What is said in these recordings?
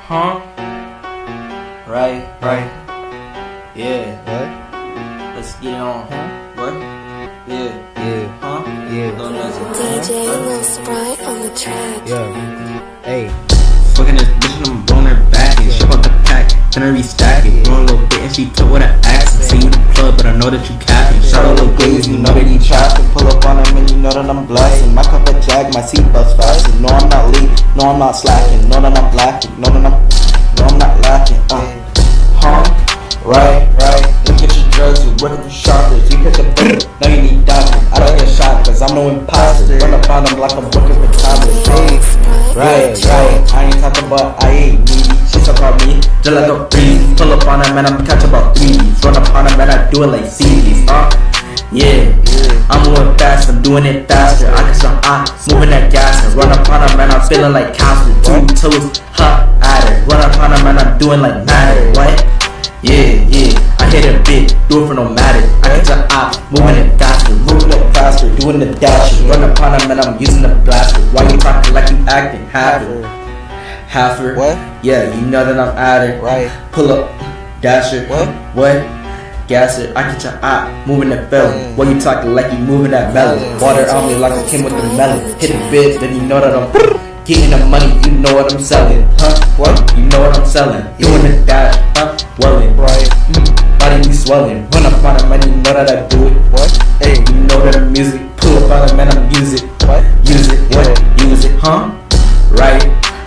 Huh? Right. Yeah. What? Let's get it on. What? Yeah. Huh? Yeah. Lil Noi. DJ Lil Sprite on the track. Yeah. Hey. Fucking this bitch and I'm blowing her back and ship out the pack, finna restack it. Doing a little bit and she took what I asked. See you the plug, but I know that you capping. Shout out little gays, you know that he trapping. Pull up on him and you know that I'm blasting. My cup of jag, my seatbelt's fastened. No, I'm not lead, no, I'm not slacking. Know that I'm blacking, no, I'm not lacking. Right. You get your drugs, you working for shoppers. You catch a bullet, now you need doctors. I don't get shot, cause I'm no imposter. Run up on them like I'm working for Thomas. Right. I ain't talking about I ain't needy. She talk about me just like a breeze. Pull up on her, man, I'm catch about 3Ds. Run up on her, man, I do it like CDs. Yeah. I'm moving fast, I'm doing it faster. I can some moving that gas and run up on her, man, I'm feeling like Casper. 2 toes, hot at her. Run up on her, man, I'm doing like matter. What? Yeah. I hit a bit, do it for no matter. I get your moving it faster, doing the dash. Run up on her, man, I'm using the blaster. Why you talking like you acting halfer? What? Yeah, you know that I'm at it. Right. Pull up, dasher. What? Gasser. I get your moving the felon. Why you talking like you moving that melon? Water on me like I came with the melon. Hit a bit, then you know that I'm getting the money. You know what I'm selling, What? You know what I'm selling. Doing the dash, Welling. Right. Body be swelling. Run up on it, man, you know that I do it. What? Hey, you know that I'm music. Pull up on it, man, I'm music. What? Use it. Use it, Right.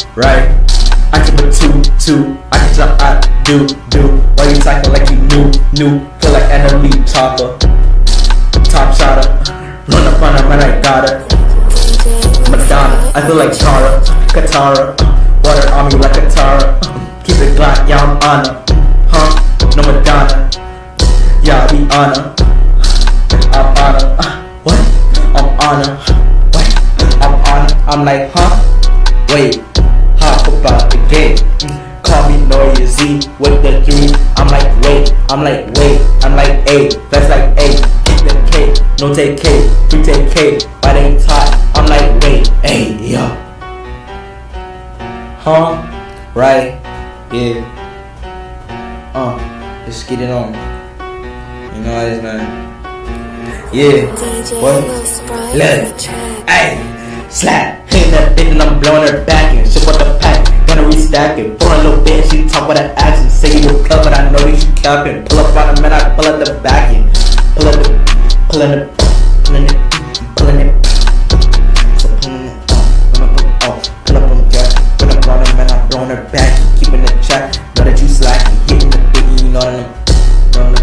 I keep it two. I can jump, do. Why you talking like you new? Feel like enemy chopper. Top shotter. Run up on her, man, I got her. Madonna, I feel like Katara. Water on me like Katara. Keep it Glock, yeah, I'm on her. No Madonna. Yeah, I be on her. I'm on her. What? I'm on her. What? I'm on her. I'm like, Wait. Hop about the game. Call me noisy with the 3. I'm like, wait. I'm like, A. That's like A. Keep the K. No take K. We take K. But ain't tight. I'm like, wait. Hey, yo. Right. Yeah. Let's get it on. You know how it is, man. Yeah. DJ What? Lil Sprite on Look. the track. Ay. Slap. Hitting that bitch and I'm blowing her back and ship out the pack. Gonna restack it. For a little bit, she talk with her action. Say you a club, but I know that you capping. Pull up on her, man, I pull up the back end. Pulling it. So pulling it. So pull up on the gas. Pull up on her, man, I'm blowing her back. Keeping the track. Know that you slacking. Hitting the biggie, you know that I'm. You know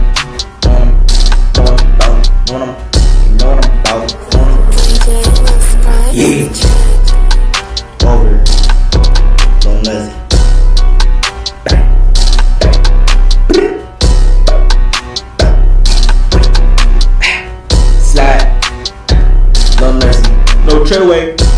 what I'm about. DJ Lil Sprite Yeah. on the track. Over. Lil Noi. Slide. Lil Noi. No trailway.